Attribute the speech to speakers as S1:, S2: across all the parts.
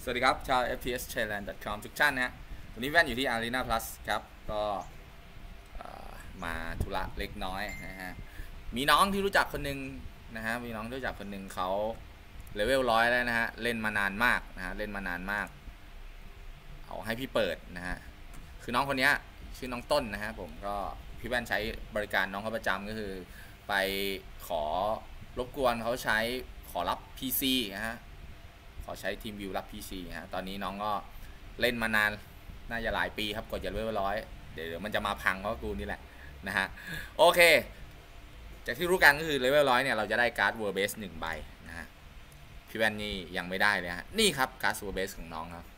S1: วัสดีครับชาว fpsthailand.com ทุกท่านนะฮะวันนี้แว่นอยู่ที่ Arena Plus ครับก็มาธุระเล็กน้อยนะฮะมีน้องที่รู้จักคนหนึ่งนะฮะมีน้องที่รู้จักคนหนึ่งเขาเลเวล100แล้วนะฮะเล่นมานานมากนะฮะเล่นมานานมากเอาให้พี่เปิดนะฮะคือน้องคนนี้ชื่อน้องต้นนะฮะผมก็พี่แว่นใช้บริการน้องเขาประจำก็คือไปขอรบกวนเขาใช้ขอรับ PC นะฮะขอใช้ทีมวิวรับ PC ฮะตอนนี้น้องก็เล่นมานานน่าจะหลายปีครับกว่าจะเลเวล100เดี๋ยวมันจะมาพังเพราะกูนี่แหละนะฮะโอเคจากที่รู้กันก็คือเลเวล100เนี่ยเราจะได้การ์ดเวอร์เบส1ใบนะฮะพี่แว่นนี่ยังไม่ได้เลยฮะนี่ครับการ์ดเวอร์เบสของน้องครับ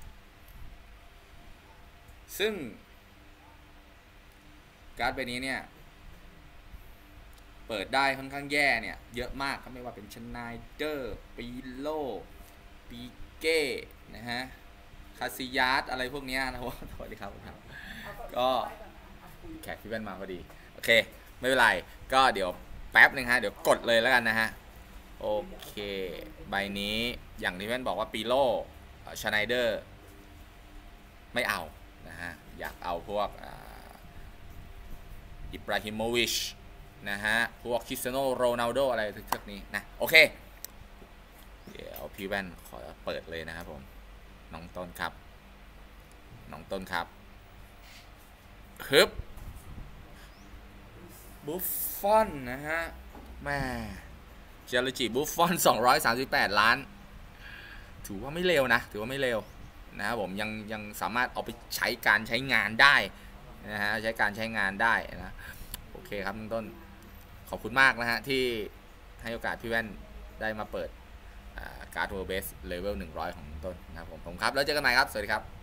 S1: ซึ่งการ์ดใบนี้เนี่ยเปิดได้ค่อนข้างแย่เนี่ยเยอะมากครับไม่ว่าเป็นชไนเดอร์ปีโลปีเก้นะฮะคาซิยาสอะไรพวกนี้นะครับสวัสดีครับก็แขกพี่แว่นมาพอดีโอเคไม่เป็นไรก็เดี๋ยวแป๊บนึงฮะเดี๋ยวกดเลยแล้วกันนะฮะโอเคใบนี้อย่างที่แว่นบอกว่าปีโลชไนเดอร์ไม่เอานะฮะอยากเอาพวกอิบราฮิโมวิชนะฮะพวกคริสเตียโนโรนัลโดอะไรทึกๆนี้นะโอเคเดี๋ยวพี่แว่นขอเปิดเลยนะครับผมน้องต้นครับน้องต้นครับฮึบบุฟฟอนนะฮะแม่เจลจิบุฟฟอน238 ล้านถือว่าไม่เลวนะถือว่าไม่เลวนะครับผมยังสามารถเอาไปใช้การใช้งานได้นะฮะใช้การใช้งานได้นะโอเคครับน้องต้นขอบคุณมากนะฮะที่ให้โอกาสพี่แว่นได้มาเปิดการ์ดเวอร์เบสเลเวล100ของต้นนะครับผมครับแล้วเจอกันใหม่ครับสวัสดีครับ